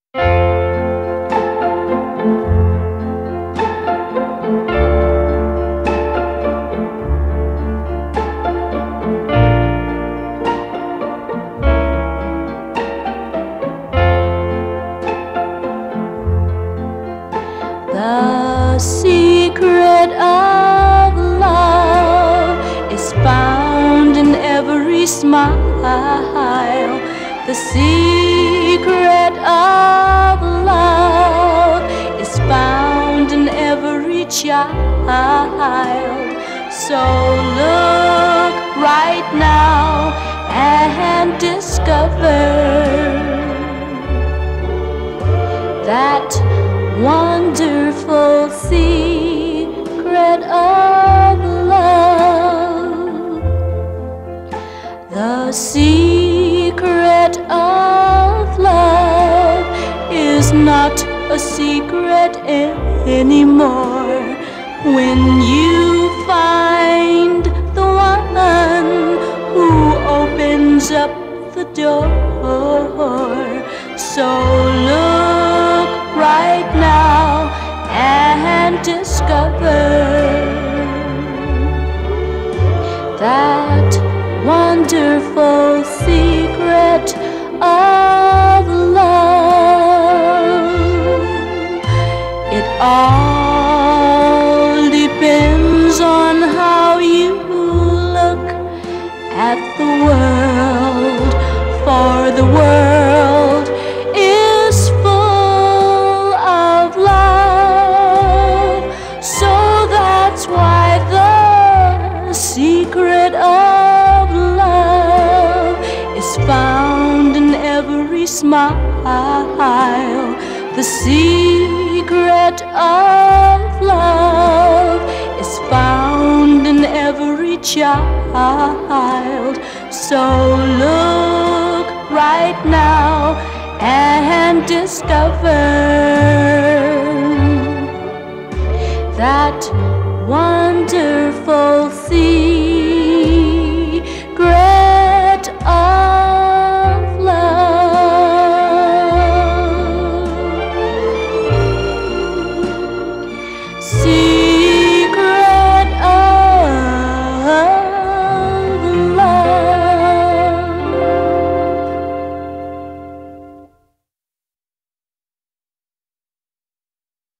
The secret of love is found in every smile. The secret of love is found in every child. So look right now and discover that wonderful secret of love. The secret of love is not a secret anymore. When you find the one who opens up the door, so look right now and discover that wonderful secret of love. It all depends on how you look at the world, for the world is full of love. So that's why the secret of love is found in every smile. The secret of love is found in every child. So look right now and discover that wonderful secret.